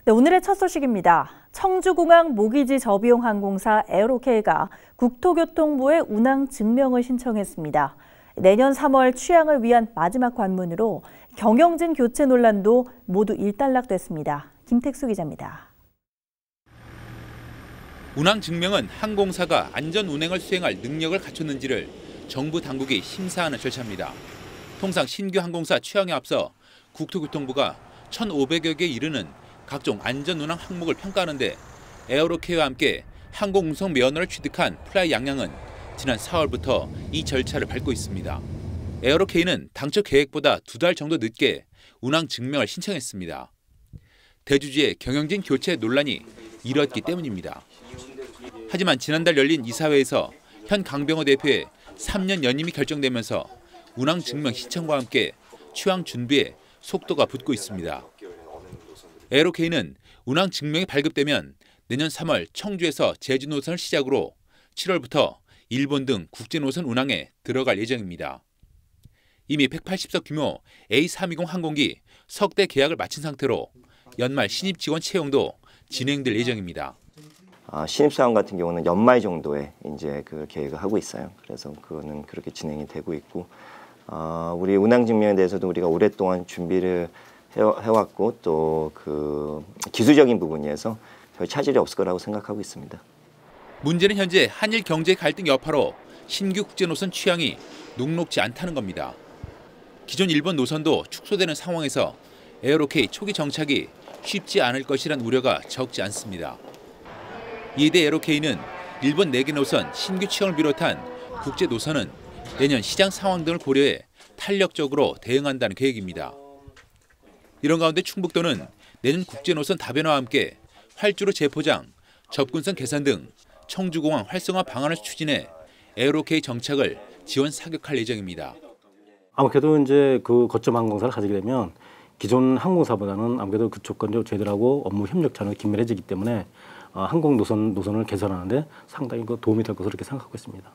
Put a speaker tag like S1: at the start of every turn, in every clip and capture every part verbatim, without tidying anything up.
S1: 네, 오늘의 첫 소식입니다. 청주공항 모기지 저비용 항공사 에어로케이가 국토교통부에 운항 증명을 신청했습니다. 내년 삼월 취항을 위한 마지막 관문으로 경영진 교체 논란도 모두 일단락됐습니다. 김택수 기자입니다.
S2: 운항 증명은 항공사가 안전 운행을 수행할 능력을 갖췄는지를 정부 당국이 심사하는 절차입니다. 통상 신규 항공사 취항에 앞서 국토교통부가 천오백여 개에 이르는 각종 안전 운항 항목을 평가하는데 에어로케이와 함께 항공운송 면허를 취득한 플라이 양양은 지난 사월부터 이 절차를 밟고 있습니다. 에어로케이는 당초 계획보다 두 달 정도 늦게 운항 증명을 신청했습니다. 대주주의 경영진 교체 논란이 일었기 때문입니다. 하지만 지난달 열린 이사회에서 현 강병호 대표의 삼 년 연임이 결정되면서 운항 증명 신청과 함께 취항 준비에 속도가 붙고 있습니다. 에어로케이는 운항 증명이 발급되면 내년 삼월 청주에서 제주 노선을 시작으로 칠월부터 일본 등 국제 노선 운항에 들어갈 예정입니다. 이미 백팔십 석 규모 에이 삼이공 항공기 석 대 계약을 마친 상태로 연말 신입 직원 채용도 진행될 예정입니다.
S3: 아, 신입사원 같은 경우는 연말 정도에 이제 그 계획을 하고 있어요. 그래서 그거는 그렇게 진행이 되고 있고, 어, 우리 운항 증명에 대해서도 우리가 오랫동안 준비를 해왔고 또 그 기술적인 부분에서 별 차질이 없을 거라고 생각하고 있습니다.
S2: 문제는 현재 한일 경제 갈등 여파로 신규 국제 노선 취항이 녹록지 않다는 겁니다. 기존 일본 노선도 축소되는 상황에서 에어로케이 초기 정착이 쉽지 않을 것이란 우려가 적지 않습니다. 이에 대해 에어로케이는 일본 네 개 노선 신규 취항을 비롯한 국제 노선은 내년 시장 상황 등을 고려해 탄력적으로 대응한다는 계획입니다. 이런 가운데 충북도는 내년 국제 노선 다변화와 함께 활주로 재포장, 접근성 개선 등 청주공항 활성화 방안을 추진해 에어로케이 정착을 지원 사격할 예정입니다.
S4: 아무래도 이제 그 거점 항공사를 가지게 되면 기존 항공사보다는 아무래도 그쪽과 저희들하고 업무 협력 자료가 긴밀해지기 때문에 항공 노선 노선을 개선하는데 상당히 도움이 될 것으로 이렇게 생각하고 있습니다.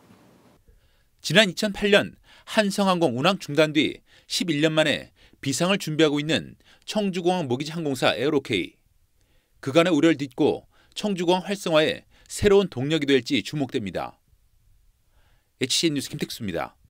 S2: 지난 이천팔 년 한성항공 운항 중단 뒤 십일 년 만에 비상을 준비하고 있는 청주공항 모기지 항공사 에어로케이. 그간의 우려를 딛고 청주공항 활성화에 새로운 동력이 될지 주목됩니다. 에이치씨엔 뉴스 김택수입니다.